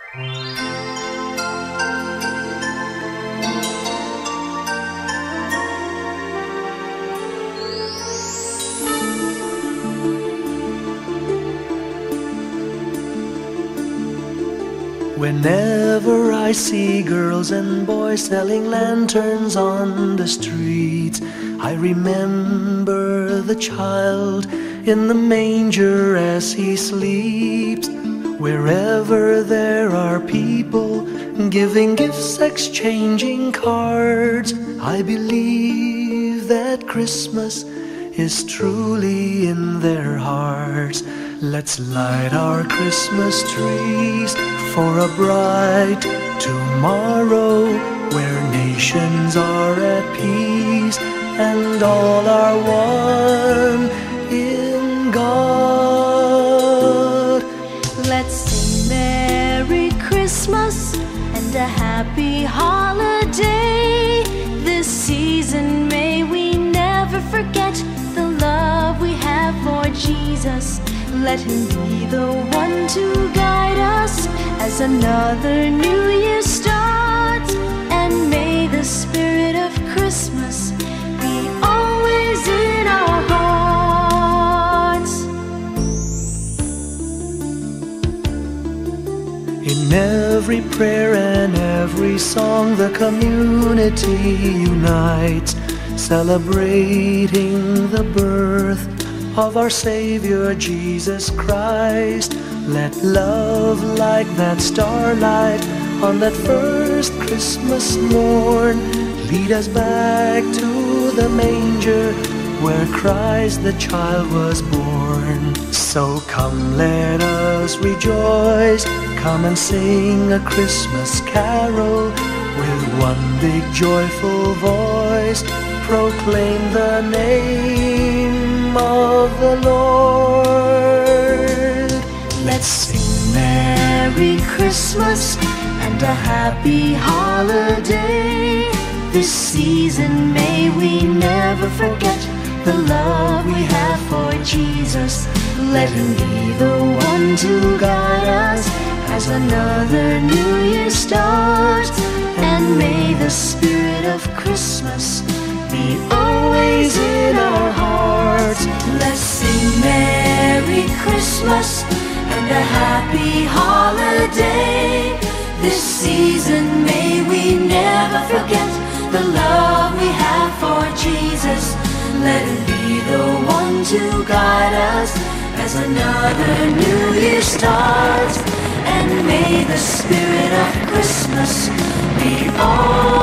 Whenever I see girls and boys selling lanterns on the streets, I remember the child in the manger as he sleeps. Wherever there are people giving gifts, exchanging cards, I believe that Christmas is truly in their hearts. Let's light our Christmas trees for a bright tomorrow, where nations are at peace and all are one in God. Let's sing Merry Christmas and a happy holiday. This season may we never forget the love we have for Jesus. Let Him be the one to guide us as another new year starts. And may the spirit of Christmas be always in our hearts. In every prayer and every song, the community unites, celebrating the birth of our Saviour Jesus Christ. Let love like that starlight on that first Christmas morn lead us back to the manger where Christ the child was born. So come, let us rejoice, come and sing a Christmas carol with one big joyful voice. Proclaim the name of the Lord. Let's sing Merry Christmas and a happy holiday. This season may we never forget the love we have for Jesus. Let Him be the one to guide us as another new year starts. And may the spirit of Christmas be always in our hearts. Let's sing Merry Christmas and a happy holiday. This season may we never forget the love we have for Jesus. Let Him be the one to guide us as another new year starts. And may the spirit of Christmas be all